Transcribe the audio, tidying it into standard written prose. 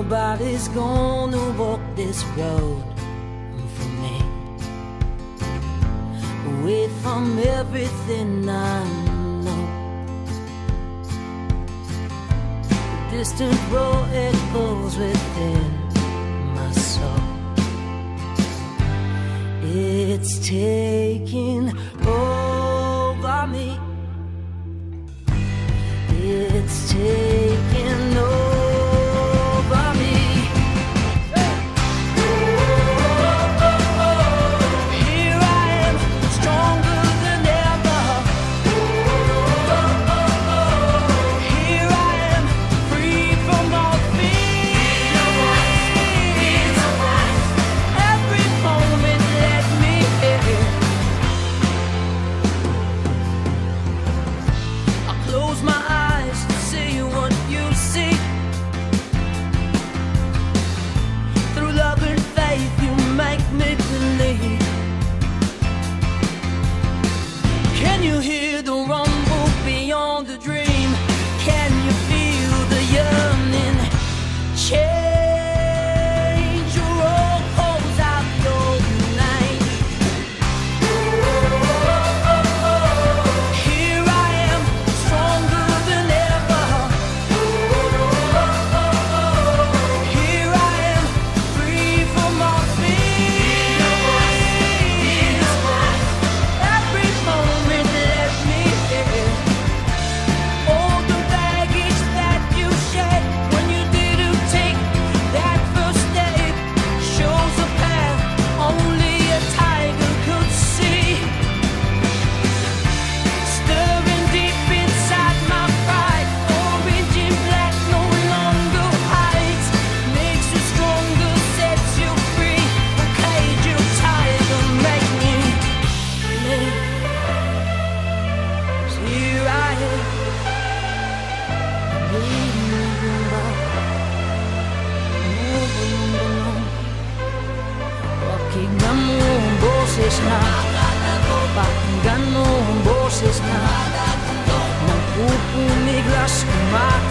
Nobody's gonna walk this road for me, away from everything I know. The distant roar echoes within my soul. It's taking over me. It's taking over me. Here I am, stronger than ever. Here I am, free from all fear. Every moment let me hear. I close my eyes to see what you see. Through love and faith you make me believe. Can you hear the rumble beyond the dream? Can you feel the yearning? Change your roll, calls out your name. Here I am, stronger than ever. Here I am, free from all fear. Every moment let me hear. All the baggage that you shed when you didn't take that first step shows a path only a tiger could see. Stirring deep inside my pride, orange and black no longer hides. Makes you stronger, sets you free. A cage you tiger make me. Here I am, pakinggan mo ang boses na, pakinggan mo ang boses na, nagpupumiglas,